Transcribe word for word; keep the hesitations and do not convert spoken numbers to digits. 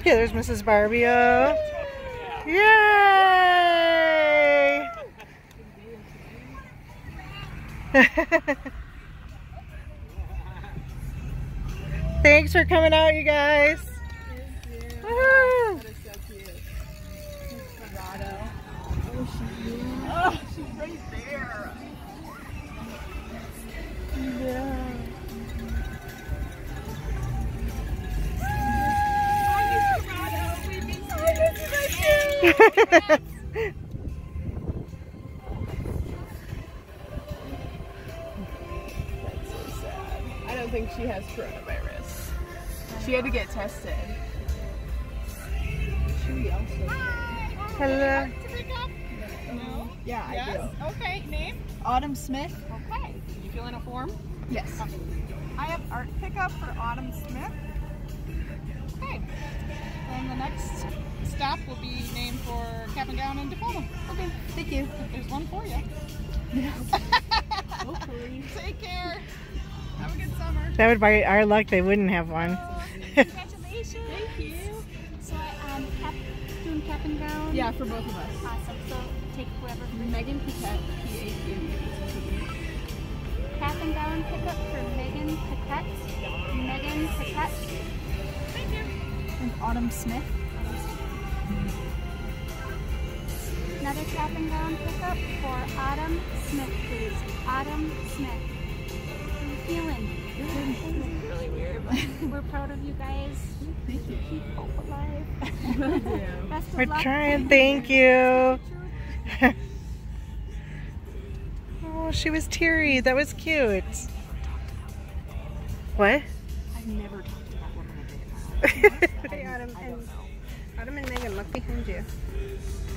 Okay, there's Missus Barbio. Yay! Thanks for coming out, you guys. Thank you. Woohoo! That is so cute. Colorado. Oh, she's oh, she's right there. Yeah. I don't think she has coronavirus. She had to get tested. Should we also? Hello. No? Yeah, I Yes? do. Okay, name? Autumn Smith. Okay. Did you fill in a form? Yes. I have art pickup for Autumn Smith. Okay. Then the next stop will be named for cap and gown and diploma. Okay. Thank you. There's one for you. Hopefully. Take care. Have a good summer. That would be our luck. They wouldn't have one. Congratulations! Thank you. So, um, cap, doing cap and gown? Yeah, for both of us. Awesome. So, take whoever. Megan Paquette, P A Q U E. Cap and gown pickup for Megan Paquette. Megan Paquette. Thank you. And Autumn Smith. Another cap and gown pickup for Autumn Smith, please. Autumn Smith. How are you feeling? This is really weird, but we're proud of you guys. Thank you. Keep hope alive. Yeah. Best of We're luck. trying. Thank you. Oh, she was teary. That was cute. What? I've never talked to that woman a day in my life. Hey, Autumn and Autumn and Megan, look behind you.